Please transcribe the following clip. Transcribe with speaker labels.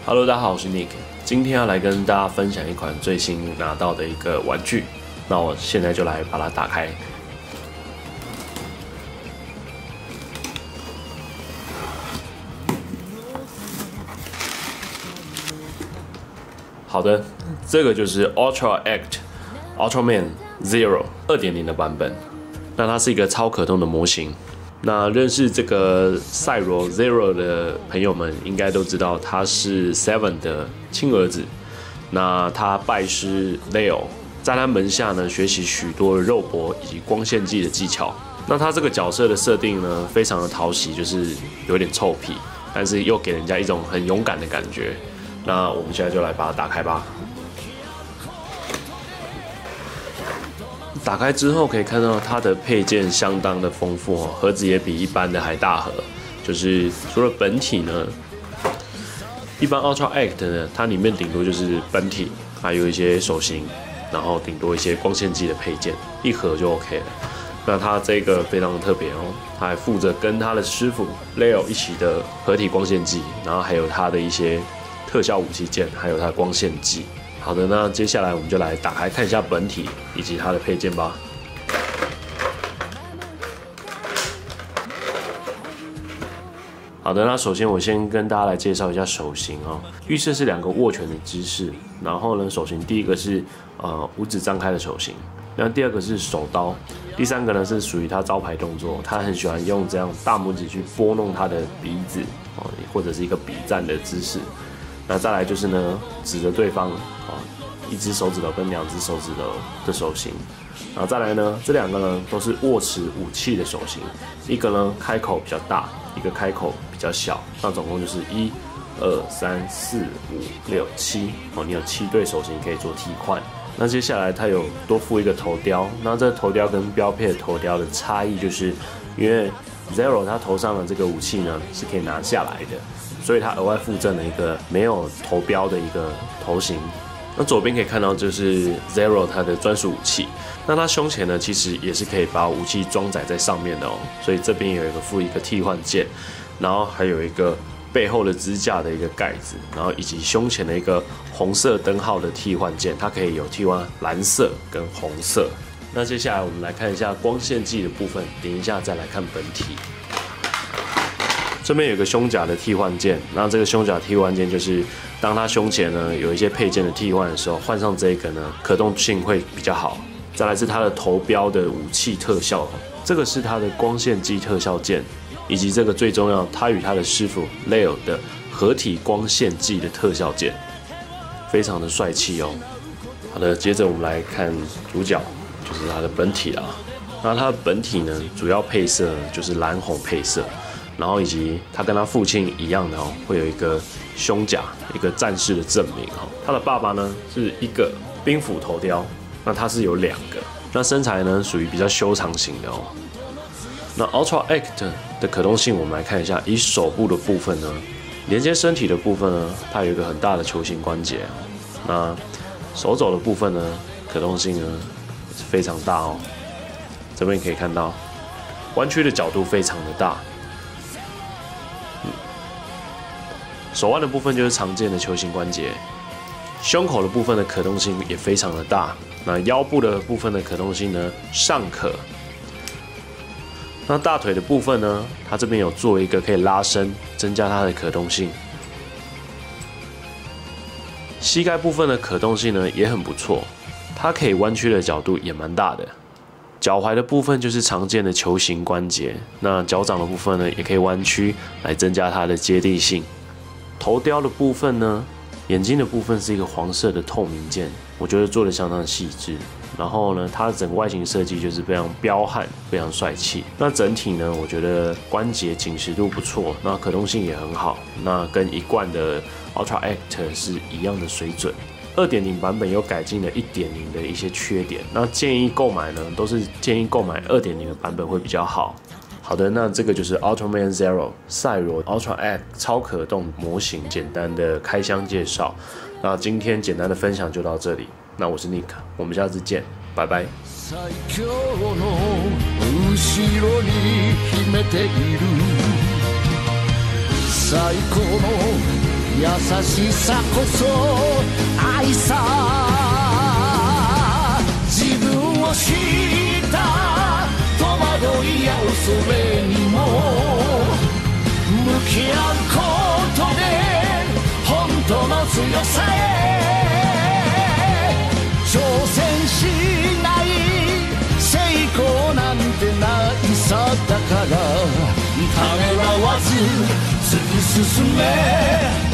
Speaker 1: Hello， 大家好，我是 Nick， 今天要来跟大家分享一款最新拿到的一个玩具。那我现在就来把它打开。好的，这个就是 Ultra Act Ultraman Zero 2.0 的版本。那它是一个超可动的模型。那认识这个赛罗 Zero 的朋友们应该都知道，他是 Seven 的亲儿子。那他拜师 Leo， 在他门下呢学习许多肉搏以及光线技的技巧。那他这个角色的设定呢，非常的讨喜，就是有点臭屁，但是又给人家一种很勇敢的感觉。那我们现在就来把它打开吧。打开之后可以看到它的配件相当的丰富哦，盒子也比一般的还大盒。就是除了本体呢，一般 Ultra Act 呢，它里面顶多就是本体，还有一些手型，然后顶多一些光线机的配件，一盒就 OK 了。那它这个非常的特别哦，它还附着跟他的师傅 Leo 一起的合体光线机，然后还有它的一些特效武器件，还有它的光线机。好的，那接下来我们就来打开看一下本体以及它的配件吧。好的，那首先我先跟大家来介绍一下手型哦。预设是2个握拳的姿势，然后呢，手型第一个是五指张开的手型，然后第二个是手刀，第三个呢是属于他招牌动作，他很喜欢用这样大拇指去拨弄他的鼻子哦，或者是一个比赞的姿势。那再来就是呢，指着对方1只手指头跟2只手指头的手型，然后再来呢，这2个呢都是握持武器的手型，一个呢开口比较大，一个开口比较小，那总共就是1、2、3、4、5、6、7哦，你有7对手型可以做替换。那接下来它有多附一个头雕，那这个头雕跟标配的头雕的差异就是，因为 Zero 它头上的这个武器呢是可以拿下来的。所以它额外附赠了一个没有头标的一个头型。那左边可以看到就是 Zero 它的专属武器。那它胸前呢，其实也是可以把武器装载在上面的哦。所以这边有附一个替换件，然后还有一个背后的支架的一个盖子，然后以及胸前的一个红色灯号的替换件，它可以有替换蓝色跟红色。那接下来我们来看一下光线技的部分，等一下再来看本体。这边有个胸甲的替换件，那这个胸甲替换件就是当它胸前呢有一些配件的替换的时候，换上这个呢可动性会比较好。再来是它的头标的武器特效，这个是它的光线机特效件，以及这个最重要，它与它的师傅 Leo 的合体光线技的特效件，非常的帅气哦。好的，接着我们来看主角，就是它的本体啦。那它的本体呢，主要配色就是蓝红配色。然后以及他跟他父亲一样的哦，会有一个胸甲，一个战士的证明哦。他的爸爸呢是一个兵斧头雕，那他是有2个。那身材呢属于比较修长型的哦。那 Ultra Act 的可动性，我们来看一下，以手部的部分呢，连接身体的部分呢，它有一个很大的球形关节。那手肘的部分呢，可动性呢是非常大哦。这边可以看到，弯曲的角度非常的大。手腕的部分就是常见的球形关节，胸口的部分的可动性也非常的大。那腰部的部分的可动性呢尚可。那大腿的部分呢，它这边有做一个可以拉伸，增加它的可动性。膝盖部分的可动性呢也很不错，它可以弯曲的角度也蛮大的。脚踝的部分就是常见的球形关节，那脚掌的部分呢也可以弯曲来增加它的接地性。头雕的部分呢，眼睛的部分是一个黄色的透明件，我觉得做的相当细致。然后呢，它的整个外形设计就是非常彪悍，非常帅气。那整体呢，我觉得关节紧实度不错，那可动性也很好，那跟一贯的 Ultra Act 是一样的水准。2.0 版本有改进了 1.0 的一些缺点，那建议购买呢，都是建议购买2.0 的版本会比较好。好的，那这个就是 Ultraman Zero 赛罗 Ultra Act 超可动模型简单的开箱介绍。那今天简单的分享就到这里。那我是 Nick， 我们下次見，拜拜。最強の後ろに秘めている最高の
Speaker 2: 優しさこそ愛さ自分を知った戸惑いや恐れにも向き合うことで本当の強さへ挑戦しない成功なんてないさだからためらわず突き進め